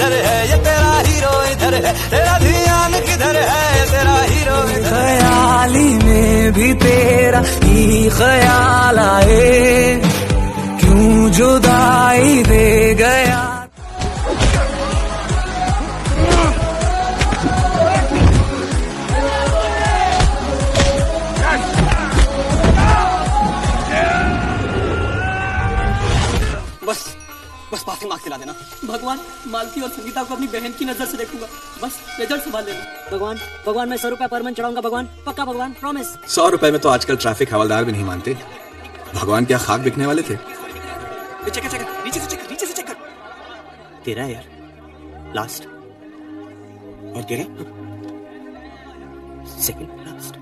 किधर है, ये तेरा हीरो इधर है, तेरा ध्यान किधर है, ये तेरा हीरो इधर है। ख्याली में भी तेरा ही ख्याल आए, क्यों जुदाई दे गया। बस पासिंग मार्क्स दिला देना। भगवान, मालती और संगीता को अपनी बहन की नजर से देखूंगा, बस रिजल्ट संभाल लेना। भगवान मैं 100 रुपया पर मंथ चढ़ाऊंगा भगवान, पक्का भगवान, प्रॉमिस। 100 रुपए में तो आजकल ट्रैफिक हवलदार भी नहीं मानते। भगवान क्या खाक बिकने वाले थे? नीचे से चेक कर। तेरा है यार लास्ट, और तेरा सेकंड लास्ट।